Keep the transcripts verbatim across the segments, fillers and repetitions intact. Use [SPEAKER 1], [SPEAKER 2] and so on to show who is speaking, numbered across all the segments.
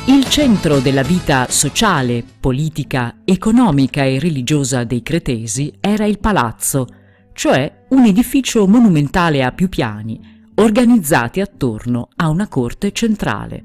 [SPEAKER 1] Il centro della vita sociale, politica, economica e religiosa dei Cretesi era il palazzo, cioè un edificio monumentale a più piani, organizzati attorno a una corte centrale.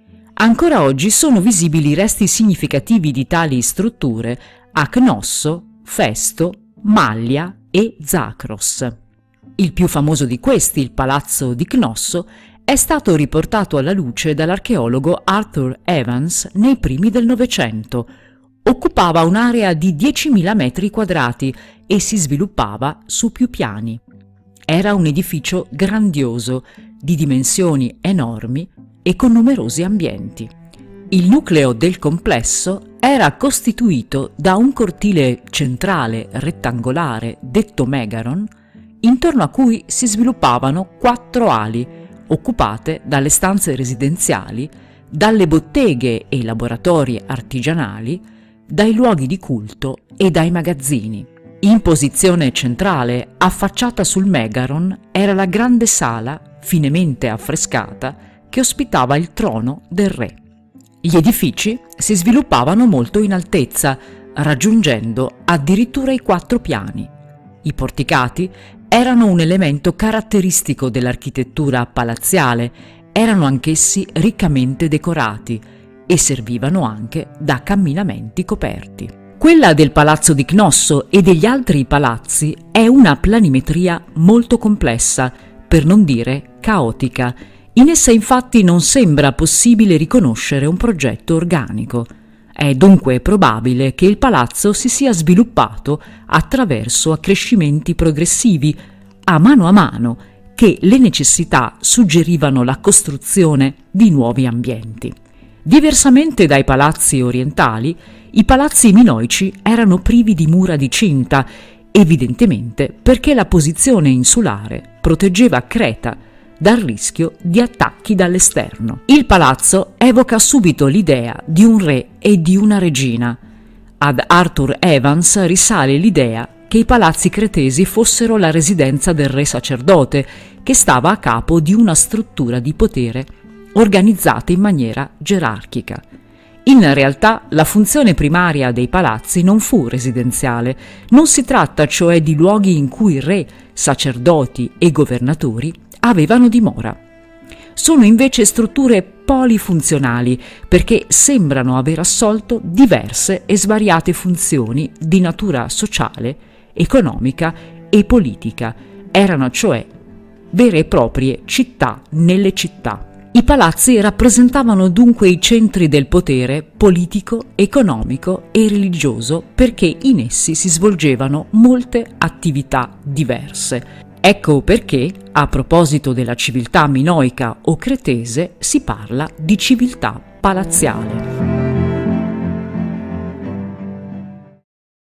[SPEAKER 1] Ancora oggi sono visibili resti significativi di tali strutture a Cnosso, Festo, Mallia e Zakros. Il più famoso di questi, il palazzo di Cnosso, è stato riportato alla luce dall'archeologo Arthur Evans nei primi del Novecento. Occupava un'area di diecimila metri quadrati e si sviluppava su più piani. Era un edificio grandioso, di dimensioni enormi e con numerosi ambienti. Il nucleo del complesso era costituito da un cortile centrale rettangolare detto megaron, intorno a cui si sviluppavano quattro ali, occupate dalle stanze residenziali, dalle botteghe e i laboratori artigianali, dai luoghi di culto e dai magazzini. In posizione centrale, affacciata sul megaron, era la grande sala, finemente affrescata, che ospitava il trono del re. Gli edifici si sviluppavano molto in altezza, raggiungendo addirittura i quattro piani. I porticati erano un elemento caratteristico dell'architettura palaziale, erano anch'essi riccamente decorati e servivano anche da camminamenti coperti. Quella del palazzo di Cnosso e degli altri palazzi è una planimetria molto complessa, per non dire caotica. In essa infatti non sembra possibile riconoscere un progetto organico. È dunque probabile che il palazzo si sia sviluppato attraverso accrescimenti progressivi, a mano a mano che le necessità suggerivano la costruzione di nuovi ambienti. Diversamente dai palazzi orientali, i palazzi minoici erano privi di mura di cinta, evidentemente perché la posizione insulare proteggeva Creta dal rischio di attacchi dall'esterno. Il palazzo evoca subito l'idea di un re e di una regina. Ad Arthur Evans risale l'idea che i palazzi cretesi fossero la residenza del re sacerdote, che stava a capo di una struttura di potere organizzata in maniera gerarchica. In realtà la funzione primaria dei palazzi non fu residenziale, non si tratta cioè di luoghi in cui re, sacerdoti e governatori avevano dimora. Sono invece strutture polifunzionali perché sembrano aver assolto diverse e svariate funzioni di natura sociale, economica e politica. Erano cioè vere e proprie città nelle città. I palazzi rappresentavano dunque i centri del potere politico, economico e religioso perché in essi si svolgevano molte attività diverse. Ecco perché, a proposito della civiltà minoica o cretese, si parla di civiltà palaziale.